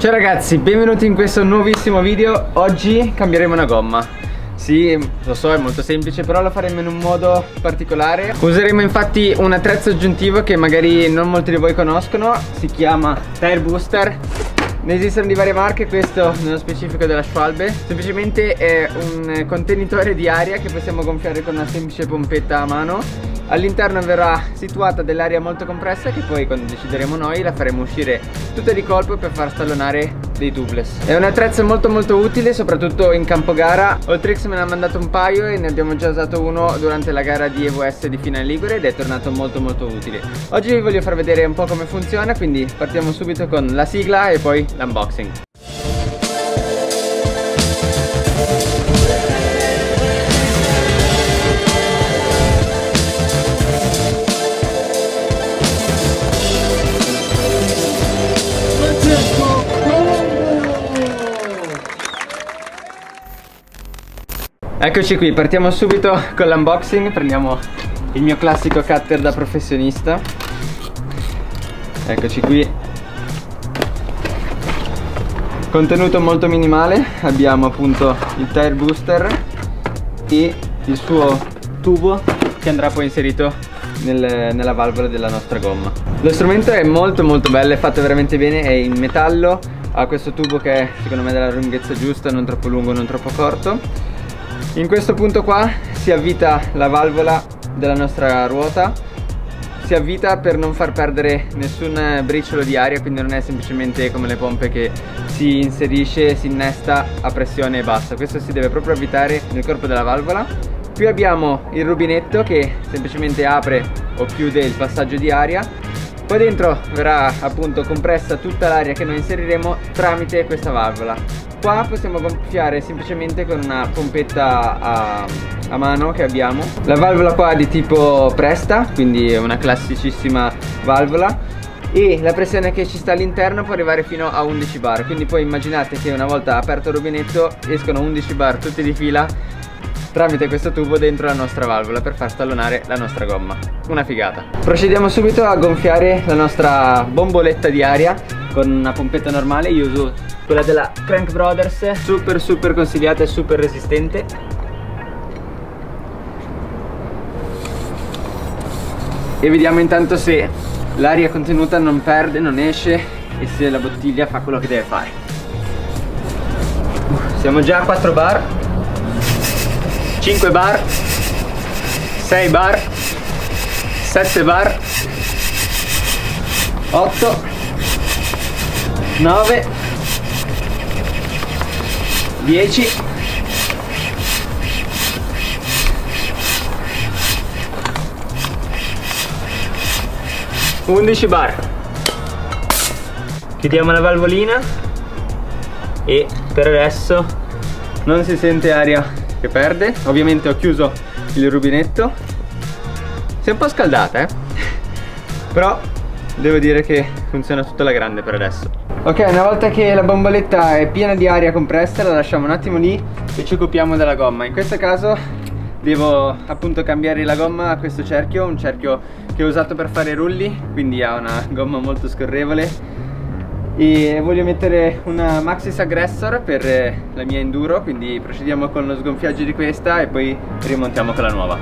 Ciao ragazzi, benvenuti in questo nuovissimo video. Oggi cambieremo una gomma. Sì, lo so, è molto semplice, però lo faremo in un modo particolare. Useremo infatti un attrezzo aggiuntivo che magari non molti di voi conoscono. Si chiama Tire Booster. Ne esistono di varie marche, questo nello specifico della Schwalbe. Semplicemente è un contenitore di aria che possiamo gonfiare con una semplice pompetta a mano. All'interno verrà situata dell'aria molto compressa che poi, quando decideremo noi, la faremo uscire tutta di colpo per far stallonare dei tubeless. È un attrezzo molto utile, soprattutto in campo gara. Oltrix me ne ha mandato un paio e ne abbiamo già usato uno durante la gara di EVS di Finale Ligure ed è tornato molto utile. Oggi vi voglio far vedere un po' come funziona, quindi partiamo subito con la sigla e poi l'unboxing. Eccoci qui, partiamo subito con l'unboxing. Prendiamo il mio classico cutter da professionista. Eccoci qui. Contenuto molto minimale. Abbiamo appunto il tire booster e il suo tubo che andrà poi inserito nella valvola della nostra gomma. Lo strumento è molto bello, è fatto veramente bene, è in metallo. Ha questo tubo che è secondo me della lunghezza giusta, non troppo lungo, non troppo corto. In questo punto qua si avvita la valvola della nostra ruota. Si avvita per non far perdere nessun briciolo di aria, quindi non è semplicemente come le pompe che si inserisce e si innesta a pressione e basta. Questo si deve proprio avvitare nel corpo della valvola. Qui abbiamo il rubinetto che semplicemente apre o chiude il passaggio di aria. Poi dentro verrà appunto compressa tutta l'aria che noi inseriremo tramite questa valvola. Qua possiamo gonfiare semplicemente con una pompetta a mano che abbiamo. La valvola qua è di tipo Presta, quindi è una classicissima valvola, e la pressione che ci sta all'interno può arrivare fino a 11 bar. Quindi poi immaginate che una volta aperto il rubinetto escono 11 bar tutti di fila tramite questo tubo dentro la nostra valvola per far stallonare la nostra gomma. Una figata. Procediamo subito a gonfiare la nostra bomboletta di aria con una pompetta normale. Io uso quella della Crank Brothers, super consigliata e super resistente. E vediamo intanto se l'aria contenuta non perde, non esce e se la bottiglia fa quello che deve fare. Siamo già a 4 bar, 5 bar, 6 bar, 7 bar, 8, 9, 10, 11 bar. Chiudiamo la valvolina e per adesso non si sente aria che perde. Ovviamente ho chiuso il rubinetto. Si è un po' scaldata, però devo dire che funziona tutta la grande per adesso. Ok, una volta che la bomboletta è piena di aria compressa, la lasciamo un attimo lì e ci occupiamo della gomma. In questo caso devo appunto cambiare la gomma a questo cerchio, un cerchio che ho usato per fare rulli, quindi ha una gomma molto scorrevole. E voglio mettere una Maxxis Aggressor per la mia enduro, quindi procediamo con lo sgonfiaggio di questa e poi rimontiamo con la nuova.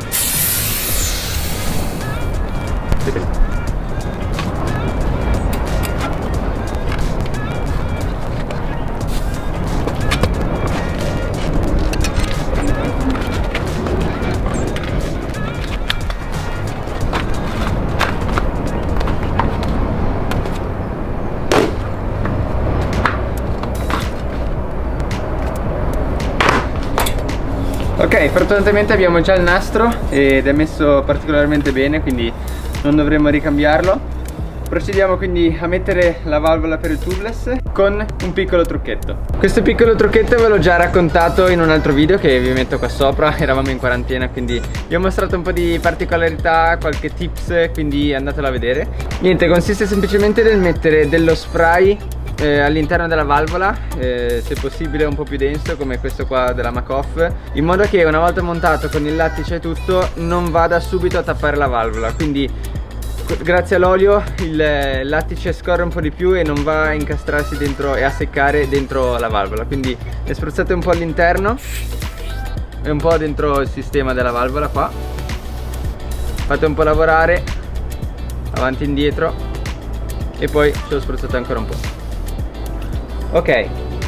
Ok, fortunatamente abbiamo già il nastro ed è messo particolarmente bene, quindi non dovremo ricambiarlo. Procediamo quindi a mettere la valvola per il tubeless con un piccolo trucchetto. Questo piccolo trucchetto ve l'ho già raccontato in un altro video che vi metto qua sopra. Eravamo in quarantena, quindi vi ho mostrato un po' di particolarità, qualche tips, quindi andatelo a vedere. Niente, consiste semplicemente nel mettere dello spray all'interno della valvola, se possibile un po' più denso come questo qua della Makoff, in modo che una volta montato con il lattice e tutto non vada subito a tappare la valvola. Quindi grazie all'olio il lattice scorre un po' di più e non va a incastrarsi dentro e a seccare dentro la valvola, quindi le spruzzate un po' all'interno e un po' dentro il sistema della valvola qua, fate un po' lavorare avanti e indietro e poi ce lo spruzzate ancora un po'. Ok,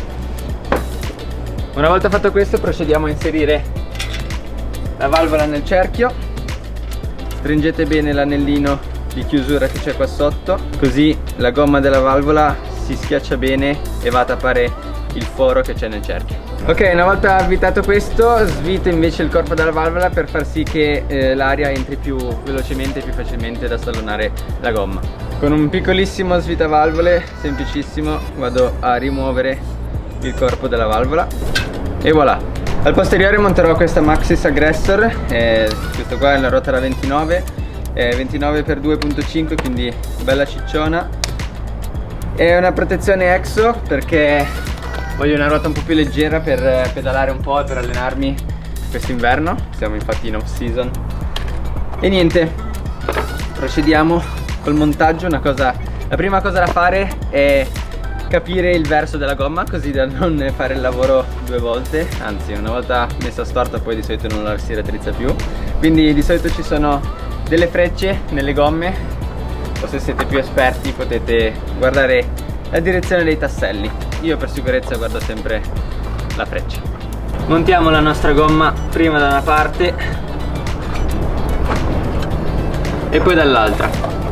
una volta fatto questo procediamo a inserire la valvola nel cerchio, stringete bene l'anellino di chiusura che c'è qua sotto, così la gomma della valvola si schiaccia bene e va a tappare il foro che c'è nel cerchio. Ok, una volta avvitato questo, svito invece il corpo della valvola per far sì che l'aria entri più velocemente e più facilmente da stallonare la gomma. Con un piccolissimo svitavalvole, semplicissimo, vado a rimuovere il corpo della valvola e voilà. Al posteriore monterò questa Maxxis Aggressor, questo qua è una ruota da 29, 29 x 2.5, quindi bella cicciona. È una protezione EXO perché voglio una ruota un po' più leggera per pedalare un po' e per allenarmi quest'inverno, siamo infatti in off season. E niente, procediamo col montaggio. La prima cosa da fare è capire il verso della gomma, così da non fare il lavoro due volte, anzi una volta messa storta poi di solito non la si raddrizza più, quindi di solito ci sono delle frecce nelle gomme, o se siete più esperti potete guardare la direzione dei tasselli. Io per sicurezza guardo sempre la freccia. Montiamo la nostra gomma prima da una parte e poi dall'altra.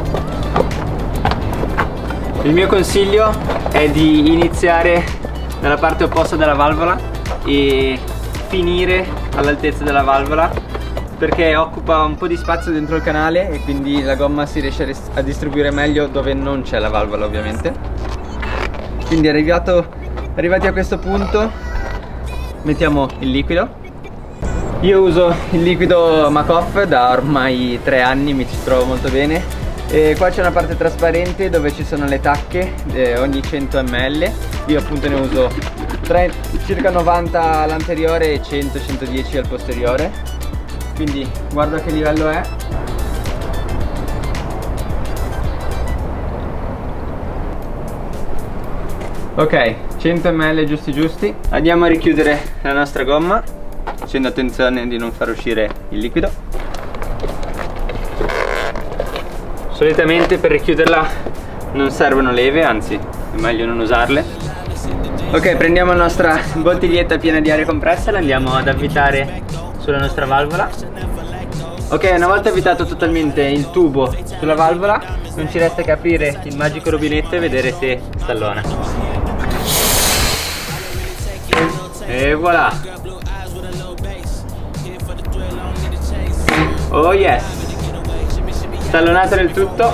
Il mio consiglio è di iniziare dalla parte opposta della valvola e finire all'altezza della valvola, perché occupa un po' di spazio dentro il canale e quindi la gomma si riesce a distribuire meglio dove non c'è la valvola, ovviamente. Quindi arrivati a questo punto mettiamo il liquido. Io uso il liquido Macoff da ormai 3 anni, mi ci trovo molto bene. E qua c'è una parte trasparente dove ci sono le tacche ogni 100 ml. Io appunto ne uso circa 90 all'anteriore e 100-110 al posteriore. Quindi guarda che livello è. Ok, 100 ml giusti. Andiamo a richiudere la nostra gomma, facendo attenzione di non far uscire il liquido. Solitamente per richiuderla non servono leve, anzi è meglio non usarle. Ok, prendiamo la nostra bottiglietta piena di aria compressa e la andiamo ad avvitare sulla nostra valvola. Ok, una volta avvitato totalmente il tubo sulla valvola, non ci resta che aprire il magico rubinetto e vedere se stallona. E voilà! Oh yes! Stallonato del tutto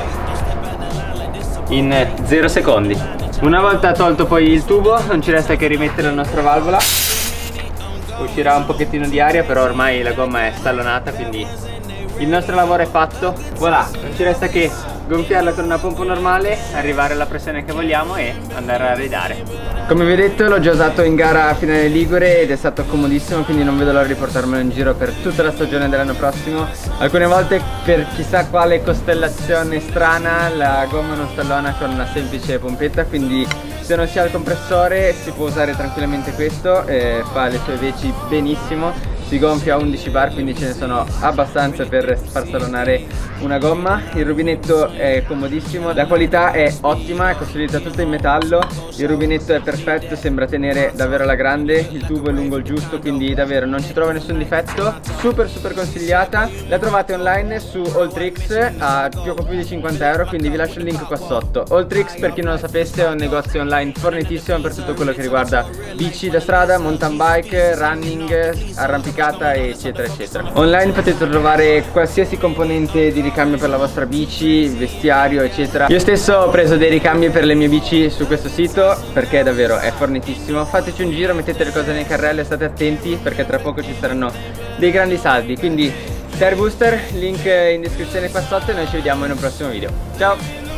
in 0 secondi. Una volta tolto poi il tubo non ci resta che rimettere la nostra valvola. Uscirà un pochettino di aria, però ormai la gomma è stallonata, quindi il nostro lavoro è fatto. Voilà, non ci resta che gonfiarla con una pompa normale, arrivare alla pressione che vogliamo e andare a ridare. Come vi ho detto, l'ho già usato in gara a Finale Ligure ed è stato comodissimo, quindi non vedo l'ora di portarmelo in giro per tutta la stagione dell'anno prossimo. Alcune volte per chissà quale costellazione strana la gomma non stallona con una semplice pompetta, quindi se non si ha il compressore si può usare tranquillamente questo, fa le sue veci benissimo. Si gonfia a 11 bar, quindi ce ne sono abbastanza per far stallonare una gomma. Il rubinetto è comodissimo, la qualità è ottima, è costruita tutta in metallo, il rubinetto è perfetto, sembra tenere davvero alla grande, il tubo è lungo il giusto, quindi davvero non ci trovo nessun difetto. Super consigliata, la trovate online su Alltricks a poco più di 50 €, quindi vi lascio il link qua sotto. Alltricks, per chi non lo sapesse, è un negozio online fornitissimo per tutto quello che riguarda bici da strada, mountain bike, running, arrampicata eccetera eccetera. Online potete trovare qualsiasi componente di ricambio per la vostra bici, vestiario eccetera. Io stesso ho preso dei ricambi per le mie bici su questo sito perché davvero è fornitissimo. Fateci un giro, mettete le cose nei carrello e state attenti perché tra poco ci saranno dei grandi saldi. Quindi Tire Booster, link in descrizione qua sotto e noi ci vediamo in un prossimo video. Ciao!